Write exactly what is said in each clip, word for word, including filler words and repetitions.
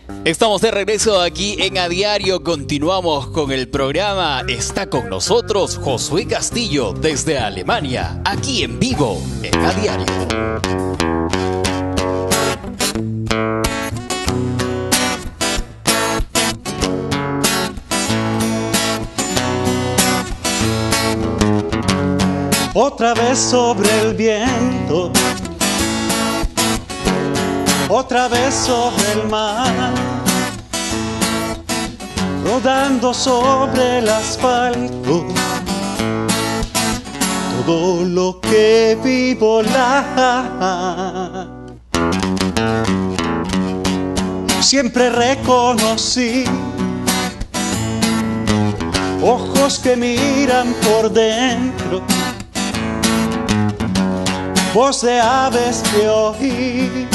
Estamos de regreso aquí en A Diario, continuamos con el programa. Está con nosotros Josué Castillo desde Alemania, aquí en vivo en A Diario. Otra vez sobre el viento, otra vez sobre el mar, rodando sobre el asfalto, todo lo que vi volar. Siempre reconocí ojos que miran por dentro, voz de aves que oí,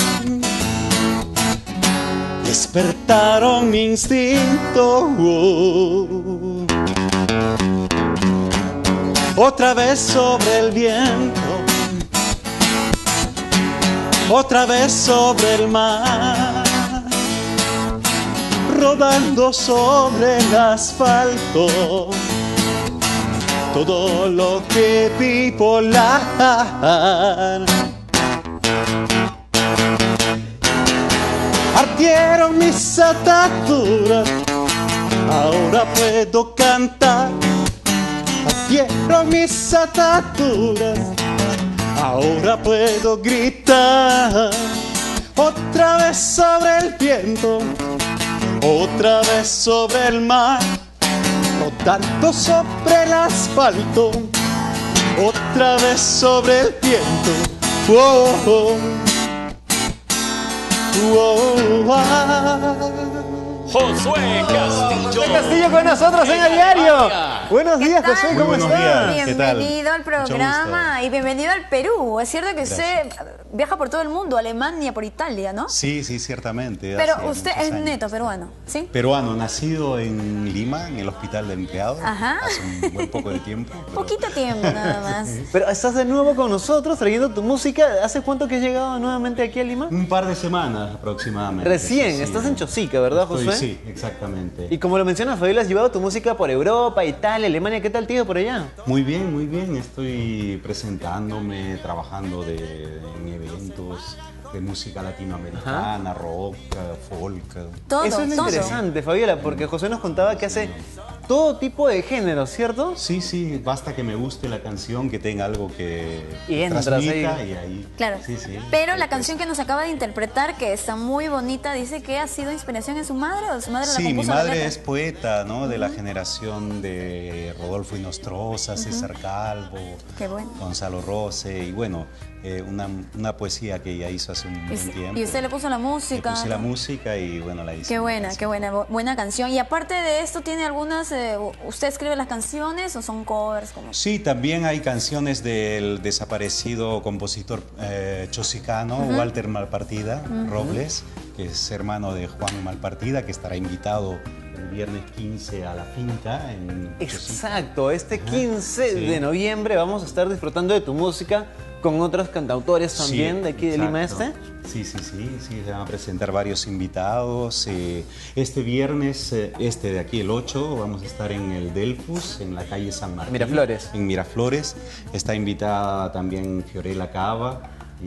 despertaron mi instinto. Oh. Otra vez sobre el viento, otra vez sobre el mar, rodando sobre el asfalto, todo lo que vi volar. Partieron mis ataduras, ahora puedo cantar. Partieron mis ataduras, ahora puedo gritar. Otra vez sobre el viento, otra vez sobre el mar, rodando sobre el asfalto, otra vez sobre el viento. Oh, oh. Oh, ah. Josué Castillo. Josué Castillo con nosotros en A Diario. Buenos días, Josué, ¿cómo estás? Bienvenido al programa y bienvenido al Perú. Es cierto que usted viaja por todo el mundo, Alemania, por Italia, ¿no? Sí, sí, ciertamente. Pero usted es neto peruano, ¿sí? Peruano, nacido en Lima, en el Hospital de Empleados. Ajá. Hace un buen poco de tiempo. Pero... Poquito tiempo nada más. Pero estás de nuevo con nosotros trayendo tu música. ¿Hace cuánto que has llegado nuevamente aquí a Lima? Un par de semanas aproximadamente. Recién, sí, estás sí. en Chosica, ¿verdad, Estoy, Josué? Sí, exactamente. Y como lo mencionas, Fabiola, has llevado tu música por Europa, Italia, Alemania. ¿Qué tal, tío, por allá? Muy bien, muy bien. Estoy presentándome, trabajando de, en eventos de música latinoamericana, Ajá. rock, folk. Todo, Eso es lo todo. interesante, Fabiola, porque José nos contaba que hace todo tipo de géneros, ¿cierto? Sí, sí, basta que me guste la canción, que tenga algo que y entras transmita ahí. y ahí. Claro, sí, sí, pero la pues. canción que nos acaba de interpretar, que está muy bonita, dice que ha sido inspiración en su madre o su madre la Sí, compuso. mi la madre letra? es poeta, ¿no? De la generación de Rodolfo Inostroza, uh-huh. César Calvo, Qué bueno. Gonzalo Rose y bueno, eh, una, una poesía que ella hizo hace un buen tiempo. Y usted le puso la música. Le puse la música y bueno, la hice. Qué buena, qué buena, buena canción. Y aparte de esto, ¿tiene algunas, eh, usted escribe las canciones o son covers? Como... Sí, también hay canciones del desaparecido compositor eh, chosicano, uh-huh. Walter Malpartida uh-huh. Robles, que es hermano de Juan Malpartida, que estará invitado el viernes quince a la finca en Exacto, Chosica. Este quince uh-huh. sí. de noviembre vamos a estar disfrutando de tu música con otros cantautores también sí, de aquí exacto. de Lima Este. Sí, sí, sí, sí, se van a presentar varios invitados. Eh, este viernes, eh, este de aquí, el ocho, vamos a estar en el Delfus, en la calle San Martín. Miraflores. En Miraflores. Está invitada también Fiorella Cava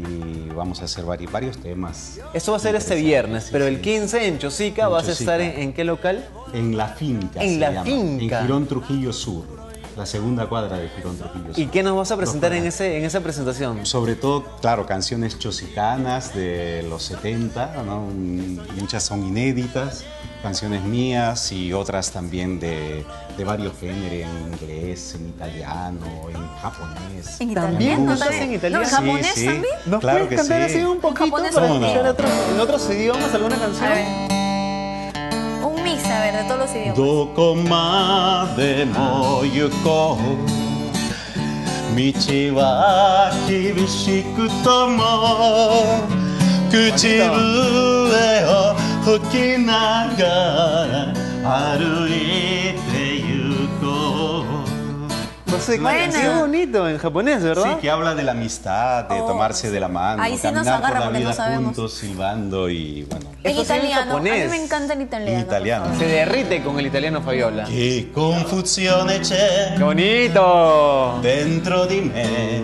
y vamos a hacer varios, varios temas. Esto va a ser este viernes, sí, pero sí. el quince en Chosica, en ¿vas Chosica. a estar en, en qué local? En La Finca. En La llama, Finca. En Girón Trujillo Sur. La segunda cuadra de Girón Trujillo Sur. ¿Y qué nos vas a presentar en, ese, en esa presentación? Sobre todo, claro, canciones chosicanas de los setenta, ¿no? Muchas son inéditas, canciones mías y otras también de, de varios géneros, en inglés, en italiano, en japonés. ¿En ¿También cantas en italiano? ¿No, en japonés sí, sí. también? ¿Nos claro puedes que cantar sí. así un poquito para escuchar otros, en otros idiomas alguna canción? A ver. A ver, de todos los idiomas. Doko made mo yuko, michi wa kibishiku tomo, kuchibue o fuki nagara aruite yuko. José, qué bonito en japonés, ¿verdad? Sí, que habla de la amistad, de oh, tomarse de la mano, ahí sí caminar nos agarra por la vida no juntos, silbando y bueno. En italiano, a mí me encanta el italiano. En italiano. Se derrite con el italiano Fabiola. Che confusione c'è. ¡Qué bonito! Dentro di me.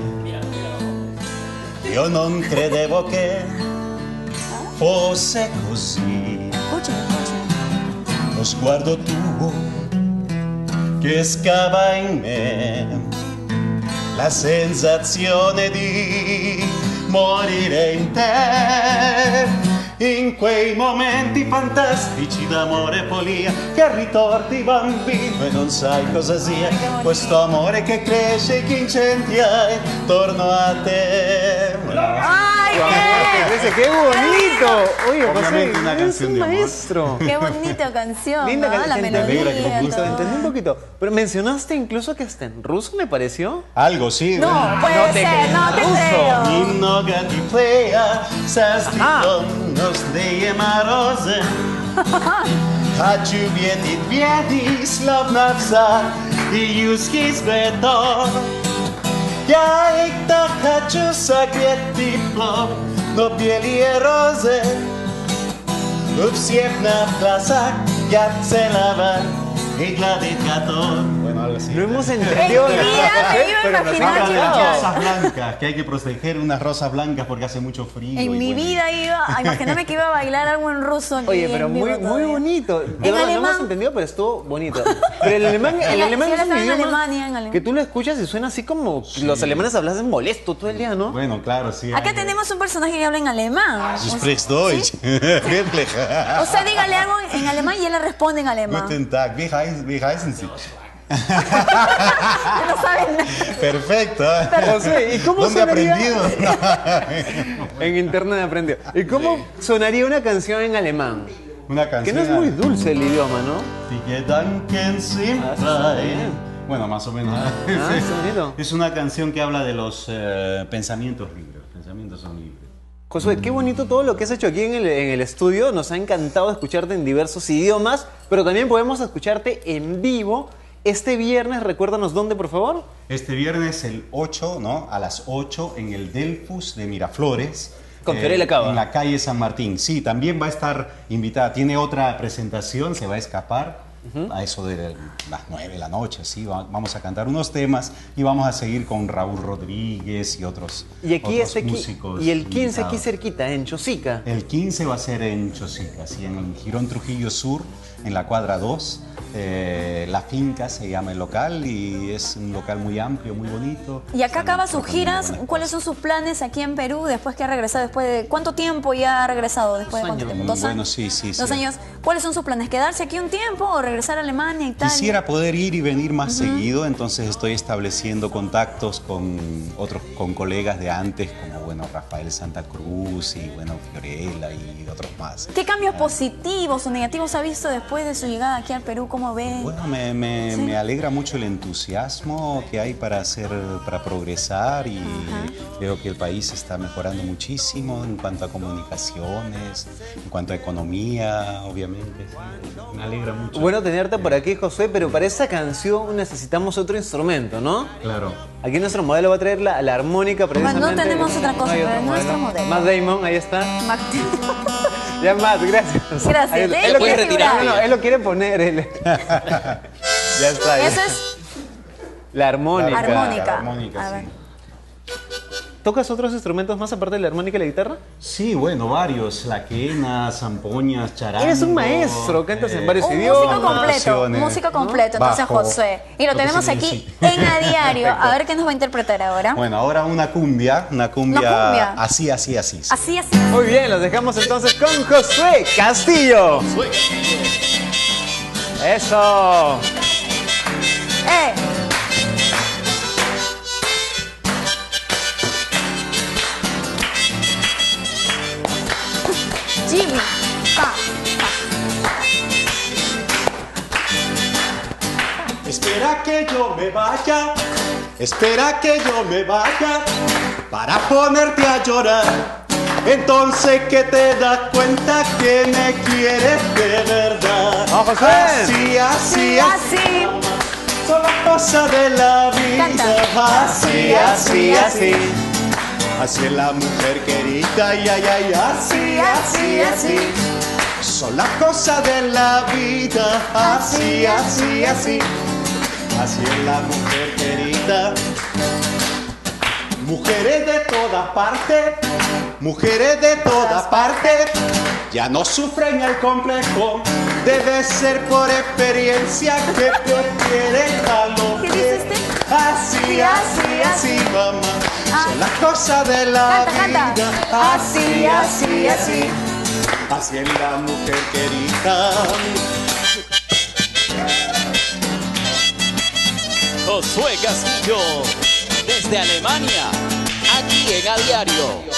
Io non credevo che fosse così. Escuchen, escuchen. Lo sguardo tuo che scava in me, la sensazione di morire in te, in quei momenti fantastici d'amore e follia che ritorti bambino e non sai cosa sia, questo amore che cresce e che incendia intorno a te. ¡Ay, qué! ¡Qué bonito! Oye, Obviamente José, una es canción un de amor. maestro. Qué bonita canción, Linda ¿no? canción, La melodía. Te entendí un poquito. Pero mencionaste incluso que está en ruso, me pareció. Algo, sí. No, puede No te ser, creo. no te Ruso. creo. Немного теплее сострикло сдeye морозы. Хочу видеть ветви, словно в сад, и южский цветок. Я их так хочу согреть тепло, но белые розы у всех на глазах я целовать y gladit готов. Bueno, algo así. No hemos entendido En mi vida me iba a pero nos imaginar ha Habla de las encantado. rosas blancas, que hay que proteger unas rosas blancas porque hace mucho frío. En y mi bueno. vida iba a imaginarme que iba a bailar algo en ruso aquí. Oye, pero en muy, vivo muy todavía. bonito. De En verdad, no alemán. hemos entendido, pero estuvo bonito. Pero el alemán, el Sí, alemán sí, es un ahora está en idioma Alemania, en alemán. que tú lo escuchas y suena así como los alemanes hablasen molesto todo el día, ¿no? Bueno, claro, sí. Acá hay- tenemos un personaje que habla en alemán. Du sprichst Deutsch. Wirklich. O sea, dígale algo en alemán y él le responde en alemán. Guten Tag. Wie heißen, wie heißen Sie? No saben nada. Perfecto. José, ¿y cómo ¿Dónde sonaría? aprendido? En internet aprendió. ¿Y cómo sonaría una canción en alemán? Una Que canción. no es muy dulce el idioma, ¿no? Die Gedanken sind Ah, está frei. bien. Bueno, más o menos. Ah, está bonito. Es una canción que habla de los eh, pensamientos libres. Los pensamientos son libres. Josué, qué bonito todo lo que has hecho aquí en el, en el estudio. Nos ha encantado escucharte en diversos idiomas, pero también podemos escucharte en vivo este viernes. Recuérdanos dónde, por favor. Este viernes, el ocho, ¿no? A las ocho, en el Delfus de Miraflores. Con Fiorella Cava. En la calle San Martín. Sí, también va a estar invitada. Tiene otra presentación, se va a escapar. Uh-huh. A eso de las nueve de la noche, sí, va- vamos a cantar unos temas y vamos a seguir con Raúl Rodríguez y otros, Y aquí otros este qui- músicos. y el quince aquí invitados. cerquita, en Chosica. El quince va a ser en Chosica, sí, en el Girón Trujillo Sur, en la cuadra dos. Eh, la finca se llama el local y es un local muy amplio, muy bonito. Y acá Están acaba sus proponiendo giras. buenas ¿Cuáles cosas. son sus planes aquí en Perú después que ha regresado? Después de ¿cuánto tiempo ya ha regresado? Después Dos de cuánto años. tiempo? ¿Dos Bueno, años? sí, sí, Dos sí. años. ¿Cuáles son sus planes? ¿Quedarse aquí un tiempo o regresar a Alemania, Italia? Quisiera poder ir y venir más seguido, entonces estoy estableciendo contactos con otros, con colegas de antes, como bueno, Rafael Santa Cruz y bueno, Fiorella y otros más. ¿Qué cambios positivos o negativos ha visto después de su llegada aquí al Perú? ¿Cómo ve? Bueno, me, me, Sí. me alegra mucho el entusiasmo que hay para hacer, para progresar y veo que el país está mejorando muchísimo en cuanto a comunicaciones, en cuanto a economía, obviamente. Sí. Me alegra mucho. Bueno tenerte por aquí, Josué, pero para esta canción necesitamos otro instrumento, ¿no? Claro. Aquí nuestro modelo va a traer la, la armónica precisamente. no tenemos otra cosa, hay pero otro es nuestro modelo. Matt Damon, ahí está. Mac- Ya Matt, gracias. Gracias. Ahí- Él él lo quiere quiere figurar. No, no, él lo quiere poner. Él. Ya está. ya. Eso es La armónica. armónica. La armónica, A ver. sí. ¿Tocas otros instrumentos más aparte de la armónica y la guitarra? Sí, bueno, varios. La quena, zampoñas, charango. Eres un maestro, cantas en varios Un idiomas. músico completo, Canciones, músico completo, ¿no? entonces Bajo, José. Y lo lo que tenemos se aquí necesita. en A Diario. A ver qué nos va a interpretar ahora. Bueno, ahora una cumbia, una cumbia, Una cumbia. así, así, así. sí. Así, así. Muy bien, los dejamos entonces con Josué Castillo. Eso. ¡Eh! Jimmy. Pa. Espera que yo me vaya, espera que yo me vaya para ponerte a llorar. Entonces que te das cuenta que me quieres de verdad. ¡Vamos, José! Así, así, Así, así. Son las cosas de la vida. Canta. Así, así, así. Así es la mujer querida, ay, ay, ay, así, así, así. Son las cosas de la vida, así, así, así. Así es la mujer querida. Mujeres de todas partes, mujeres de todas partes, ya no sufren el complejo. Debe ser por experiencia que prefieren a lo ¿Qué que dice usted? así, así, así, mamá. Son las cosas de la Canta, vida. canta. Así, así, así. Así es la mujer querida. Josué Castillo, desde Alemania, aquí en A Diario.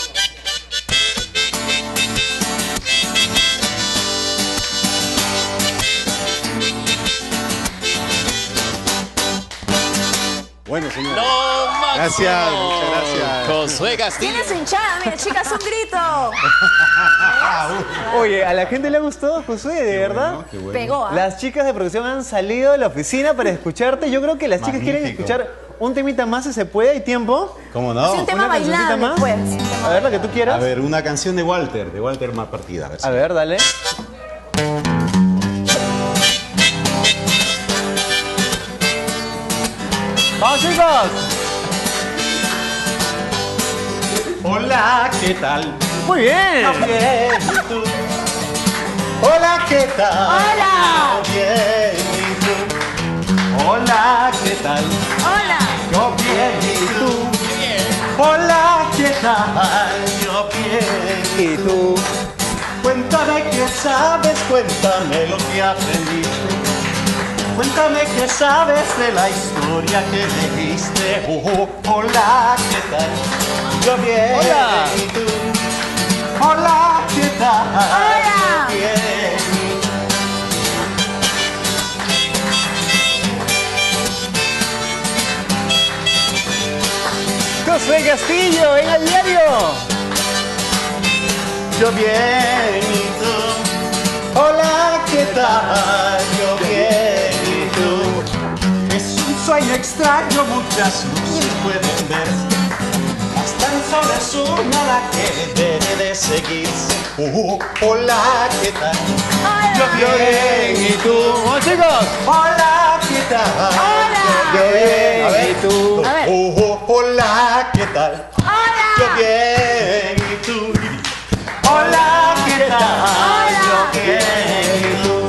Bueno, señor. ¡Lo máximo! Gracias, muchas gracias. Josué Castillo. Tiene su hinchada, mira, chicas, un grito. Oye, a la gente le ha gustado, Josué, de verdad. Bueno, qué bueno. Pegó, ¿ah? Las chicas de producción han salido de la oficina para escucharte. Yo creo que las chicas quieren Magnífico. escuchar un temita más si se puede. ¿Hay tiempo? ¿Cómo Sí, no? un tema ¿Una cancioncita bailable, más? pues. un tema A ver, la que tú A quieras. ver, una canción de Walter, de Walter Malpartida. A ver, si- A ver, dale. ¡Vamos, chicos! Hola, ¿qué tal? Muy bien. Bien, ¿y tú? Hola, ¿qué tal? Hola. Bien, ¿y tú? Hola, ¿qué tal? Hola. Yo bien, ¿y tú? Hola, ¿qué tal? Yo bien. ¿Y tú? Cuéntame qué sabes, cuéntame lo que aprendiste. Cuéntame qué sabes de la historia que leíste. Oh, oh, hola, ¿qué tal? Yo bien. Hola. ¿Y tú? Hola, ¿qué tal? Hola. Yo bien. Josué Castillo, en A Diario. Yo bien, ¿y tú? Hola, ¿qué tal? Yo bien, ¿y tú? Es un sueño extraño, muchas luces pueden verse. Hasta el sol es una la que debe de seguirse. Oh, hola, ¿qué tal? Hola. Yo bien, ¿y tú? ¡Vamos, chicos! Hola, ¿qué tal? Hola. Yo bien, A ver, ¿y tú? A ver. Oh, oh, hola, ¿qué tal? Hola. Yo bien, ¿y tú? Hola, ¿qué tal? Hola. Yo bien, ¿y tú?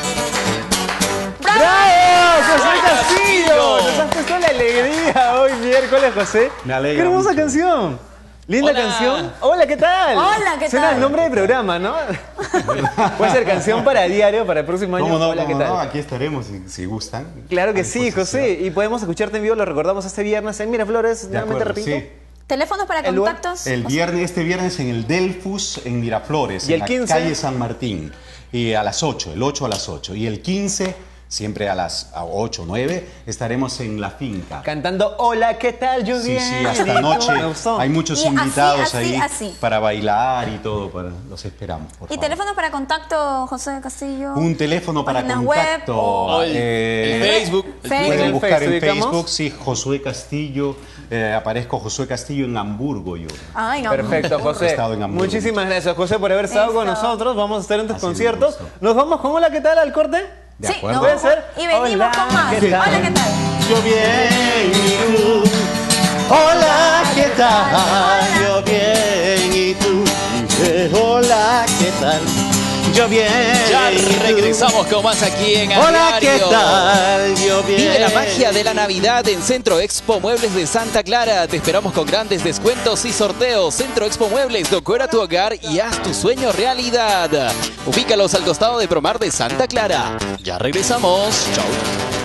¡Bravo! ¡Josué Castillo! Nos has puesto la alegría hoy miércoles, José. Me alegra ¡Qué hermosa mucho. canción! Linda Hola. canción. Hola, ¿qué tal? Hola, ¿qué Suena tal? el nombre del programa, ¿no? Puede ser canción para diario para el próximo año. ¿Cómo no? Hola, ¿qué ¿Cómo tal? no? Aquí estaremos si, si gustan. Claro que A sí, disposición. José. Y podemos escucharte en vivo, lo recordamos este viernes en Miraflores. De Nuevamente acuerdo, repito. sí. ¿Teléfonos para ¿El lugar? contactos? El viernes, este viernes en el Delfus en Miraflores, ¿Y en el quince? la calle San Martín, y a las ocho, el ocho a las ocho. Y el quince, siempre a las ocho, nueve, estaremos en la finca. Cantando Hola, ¿qué tal? Yo Sí, bien. sí, hasta noche. Me gustó. Hay muchos Y así, invitados así, ahí así. para bailar y todo. Para, los esperamos, por ¿Y favor. teléfonos para contacto, José Castillo? Un teléfono para Páginas web contacto. O el, eh, el Facebook. el Facebook. Pueden ¿En buscar en Facebook ubicamos? Facebook, sí, Josué Castillo. eh, aparezco Josué Castillo en Hamburgo yo. Ay, no. Perfecto, He José. estado en Hamburgo. Muchísimas gracias, José, por haber estado con Eso. nosotros. Vamos a estar en tus Ha sido un conciertos. gusto. Nos vamos con Hola, ¿qué tal? Al corte. ¿De Sí, acuerdo? nos ¿Puede ser? Y venimos Hola, con más. ¿qué tal? Hola, ¿qué tal? Yo bien y tú. Hola, ¿qué tal? Yo bien y tú. Eh, Hola, ¿qué tal? Yo bien. Ya y tú. regresamos con más aquí en A Hola, ¿qué Diario. tal? Yo bien. Vive la magia de la Navidad en Centro Expo Muebles de Santa Clara. Te esperamos con grandes descuentos y sorteos. Centro Expo Muebles, decora tu hogar y haz tu sueño realidad. Ubícalos al costado de Promar de Santa Clara. Ya regresamos. Chau.